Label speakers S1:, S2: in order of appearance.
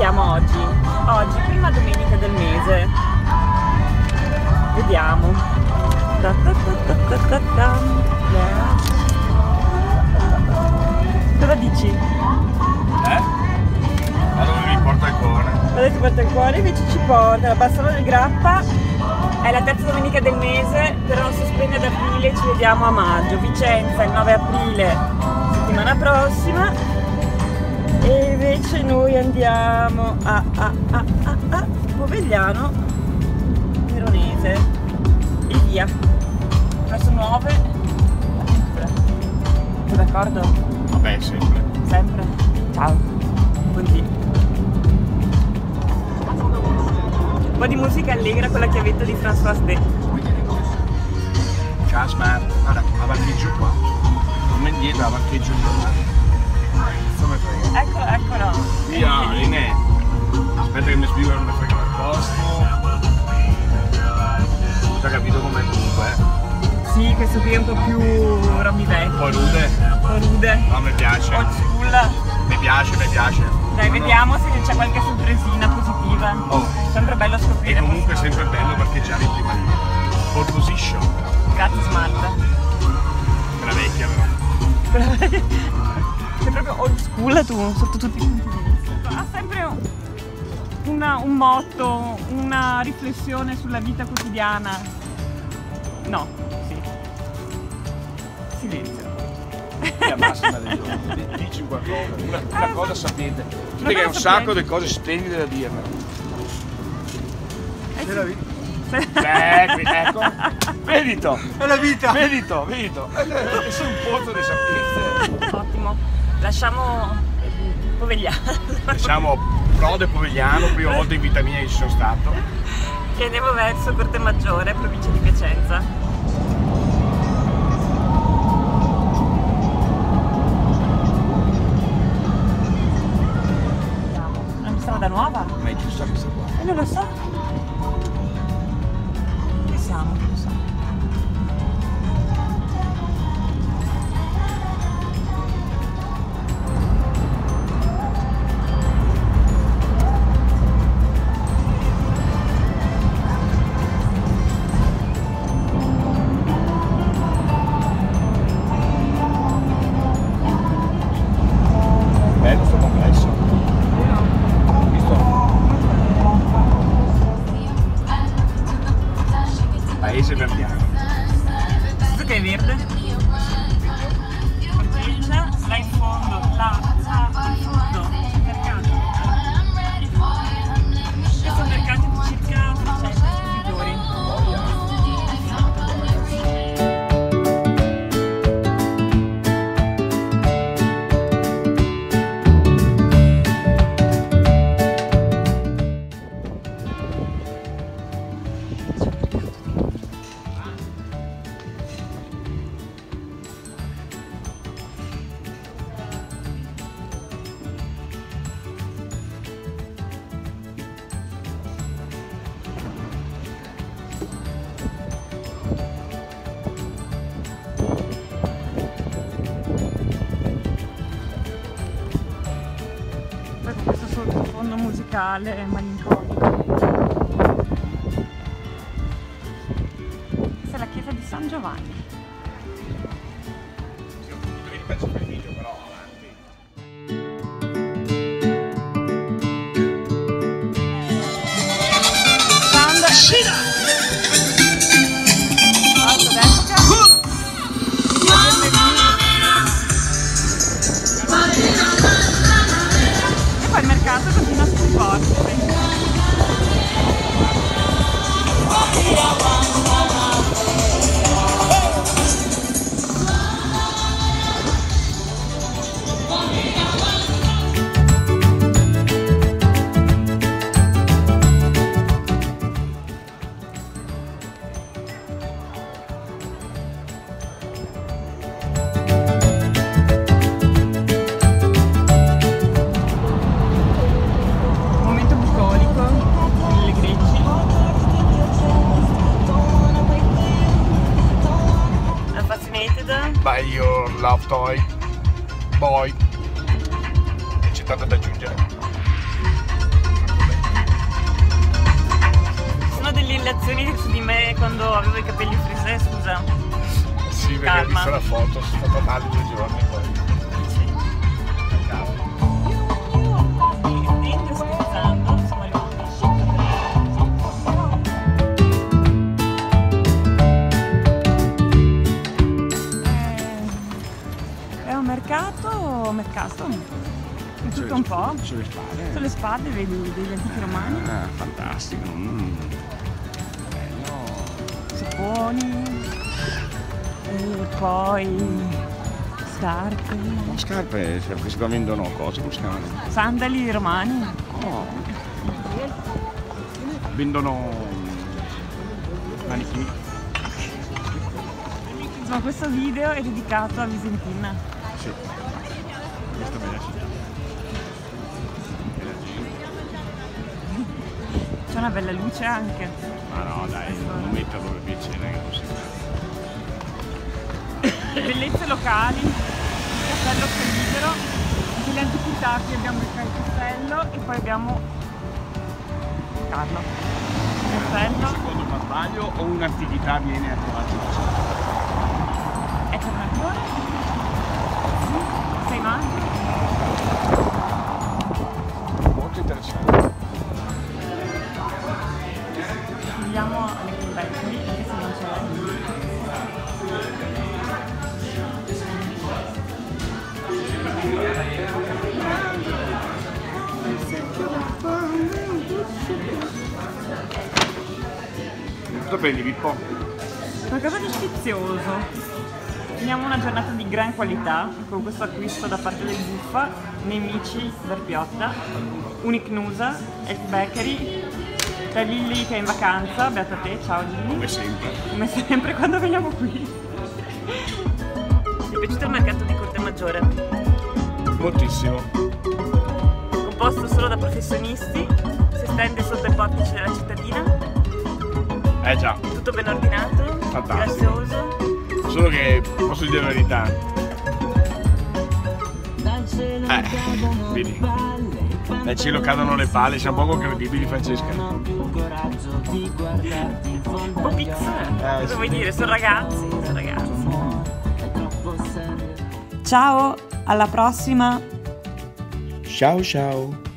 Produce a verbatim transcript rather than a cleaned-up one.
S1: vediamo oggi? Oggi, prima domenica del mese. Vediamo. Ta ta ta ta ta ta. Cosa dici?
S2: Eh? Ma dove mi porta il cuore?
S1: Guarda, ti porta il cuore, invece ci porta la Bassano del Grappa. È la terza domenica del mese, però non sospende ad aprile, ci vediamo a maggio. Vicenza il nove aprile, settimana prossima. E invece noi andiamo a, a, a, a, a Povegliano Veronese e via. Verso nuove avventure. Sei d'accordo?
S2: Vabbè, sempre.
S1: Sempre. Ciao. Buondì. Un po' di musica allegra con la chiavetta di François D.
S2: Ciao Smart, guarda, la parcheggio qua. Torna indietro, la parcheggio qua. Come frega?
S1: Ecco, eccolo.
S2: Via, Rinè. Aspetta che mi spiego che non mi frega il posto. Già capito com'è comunque, eh?
S1: Sì, questo qui è un po' più Robby vecchio.
S2: Un po' rude.
S1: Un po' rude.
S2: No, mi piace.
S1: Old school.
S2: Mi piace, mi piace.
S1: Dai,
S2: No,
S1: vediamo se c'è qualche sorpresina positiva.
S2: Oh.
S1: Sempre bello scoprire.
S2: E comunque sempre bello parcheggiare in prima linea. Pole position.
S1: Grazie Smart.
S2: Quella vecchia però.
S1: Sei proprio old school tu, sotto tutti i punti di vista. Ha sempre una, un motto, una riflessione sulla vita quotidiana. No, sì. Silenzio.
S2: La massima del giorno, dici qualcosa, una, una cosa sapete,
S1: Una
S2: che hai un
S1: cosa
S2: sacco
S1: sapete.
S2: di cose splendide da dirne.
S1: Eh sì.
S2: la vita? Eh, ecco, vedito,
S3: È la vita!
S2: vedito, vedito, e sei un pozzo di sapienza.
S1: Ottimo. Lasciamo Povegliano.
S2: Diciamo Prode Povegliano, prima volta in vita mia che ci sono stato.
S1: E andiamo verso Corte Maggiore, provincia di Piacenza. Non siamo da Nuova?
S2: Ma è giusto questa qua.
S1: Eh, non lo so. Che siamo? Non lo so.
S2: Bello sto complesso. Visto? Paese verdiano.
S1: Questo che è verde? Parcheggia, là in fondo, là, là, in fondo, c'è il mercato. Questo è un mercato di circa trecento espositori. Poi con questo sottofondo musicale malinconico. Questa è la chiesa di San Giovanni.
S2: Penso per il video però avanti.
S1: Sandra Alto d'epoca. E poi il mercato continua sul porto. Momento bucolico nelle Greci. I'm fascinated.
S2: By your love toy, boy. E c'è tanto da aggiungere.
S1: depilazioni su di me quando avevo i capelli frisè, scusa.
S2: Sì, perché
S1: Calma.
S2: ho visto la foto, sono stato male due giorni poi.
S1: Sì. Ridendo, scherzando, siamo arrivati. È un mercato, mercato? Tutto un po'.
S2: Sulle spade.
S1: Sulle spade vedi degli antichi romani.
S2: Ah, fantastico. Mm. Bello.
S1: Saponi. E poi scarpe.
S2: Ma scarpe, cioè, questi qua vendono cosa? Come si chiamano?
S1: Sandali romani.
S2: Oh. Vendono manichini.
S1: Insomma, questo video è dedicato a Visentina.
S2: Sì. Questa bella città.
S1: C'è una bella luce anche.
S2: Ma no, dai, non metterlo per piacere, che non si fa.
S1: Bellezze locali, il castello libero, delle antichità, qui abbiamo il castello e poi abbiamo Carlo. Il castello.
S2: Secondo non sbaglio o un'antichità viene a trovarci da sopra?
S1: È tornatore? Sì. Sei maggio?
S2: Molto interessante.
S1: Andiamo alle convecchi, anche se non c'è.
S2: Cosa prendi, Pippo?
S1: Qualcosa di sfizioso. Finiamo una giornata di gran qualità con questo acquisto da parte del Buffa, Nemici, Verpiotta, Unicnusa, El Bakery, la Lilly che è in vacanza, beata te, ciao Lilly.
S2: Come sempre.
S1: Come sempre quando veniamo qui. Ti è piaciuto il mercato di Corte Maggiore?
S2: Moltissimo.
S1: Composto solo da professionisti, si stende sotto i portici della cittadina,
S2: Eh già,
S1: tutto ben ordinato,
S2: Fantastico.
S1: grazioso.
S2: solo che posso dire la verità. Eh, vedi. Dal cielo cadono le palle, siamo poco credibili, Francesca.
S1: Un po' pix, cosa
S2: sì.
S1: vuoi dire? Sono ragazzi, sono ragazzi. Ciao, alla prossima!
S2: Ciao ciao.